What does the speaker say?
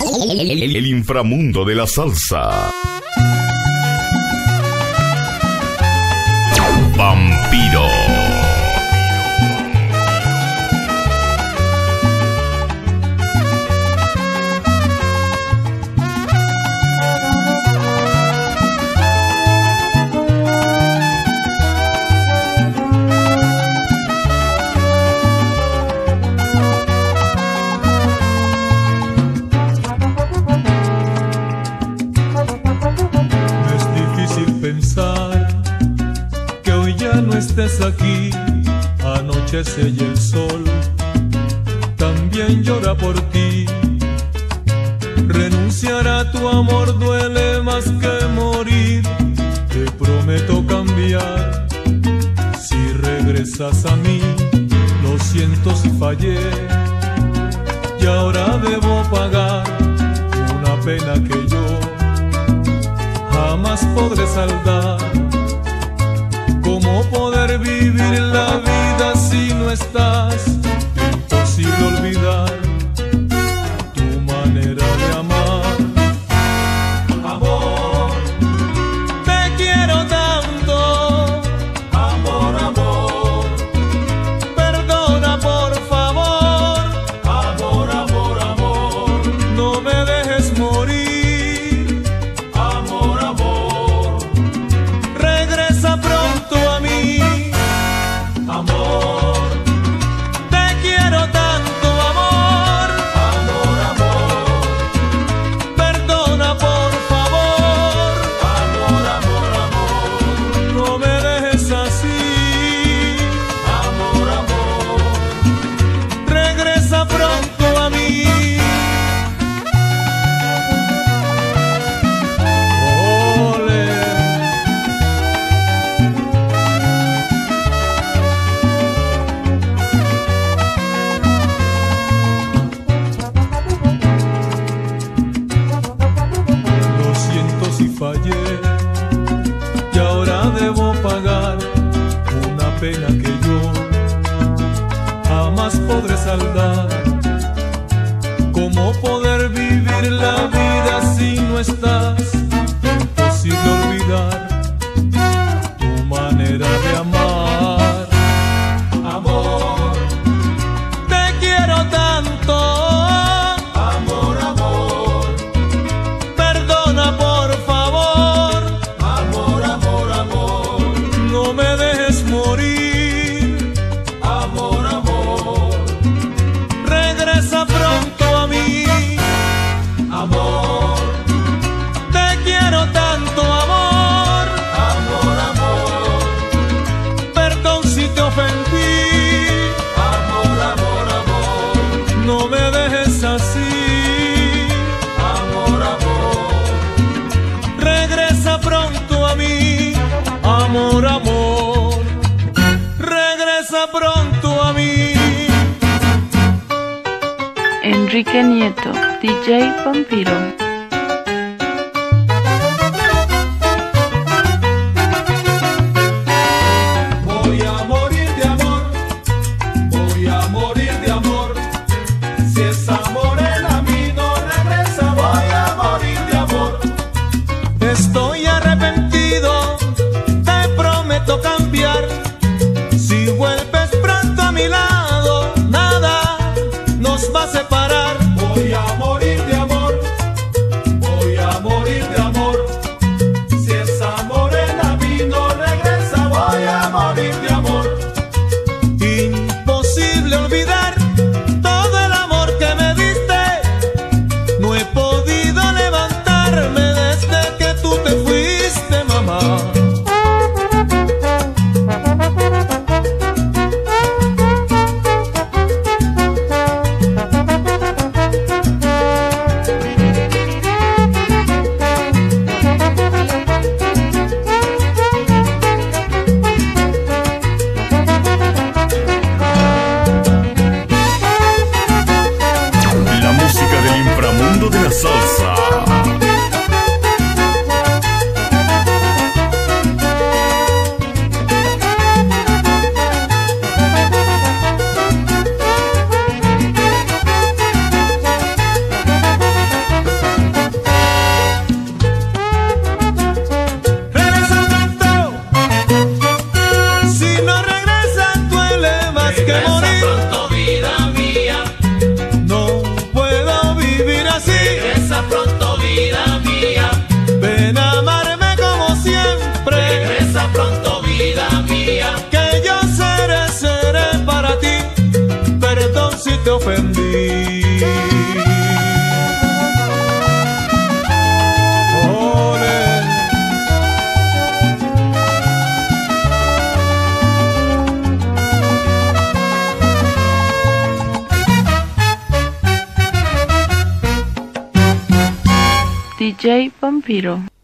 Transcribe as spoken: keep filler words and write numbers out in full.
El inframundo de la salsa. Vampiro. Estés aquí, anochece y el sol también llora por ti. Renunciar a tu amor duele más que morir. Te prometo cambiar si regresas a mí. Lo siento si fallé y ahora debo pagar una pena que yo jamás podré saldar. ¿Cómo poder vivir la vida si no estás? Imposible olvidar tu manera de amar. Amor, te quiero tanto. Amor, amor, perdona por favor. Amor, amor, amor, no me dejes morir. Amor, amor, regresa pronto. Amor, te quiero tanto, amor. Amor, amor, perdona por favor. Amor, amor, amor, no me dejes así. Amor, amor, regresa pronto a mí. Fallé y ahora debo pagar una pena que yo jamás podré saldar. ¿Cómo poder vivir la vida si no estás? Imposible olvidar tu manera de amar. Amor, te quiero tanto. Amor, amor, perdona por favor. Amor, amor, amor, no me dejes morir. Amor, amor, regresa pronto a mí. Amor, te quiero tanto, amor. Amor, amor, perdón si te ofendí. Amor, amor, amor, no me dejes así. Amor, amor, regresa pronto a mí. Amor, amor, regresa pronto a mí. Enrique Nieto, D J Vampiro. Voy a morir de amor, voy a morir de amor. Si esa morena a mí no regresa, voy a morir de amor. Estoy arrepentido, te prometo cambiar. Si vuelves pronto a mi lado, nada nos va a separar. Voy a morir de amor, voy a morir de amor. Si esa morena a mí no regresa, voy a morir de amor. Imposible olvidar todo el amor que me diste. No he podido levantarme desde que tú te fuiste, mamá. La música del inframundo de la salsa. te ofendí. Ole. D J Vampiro.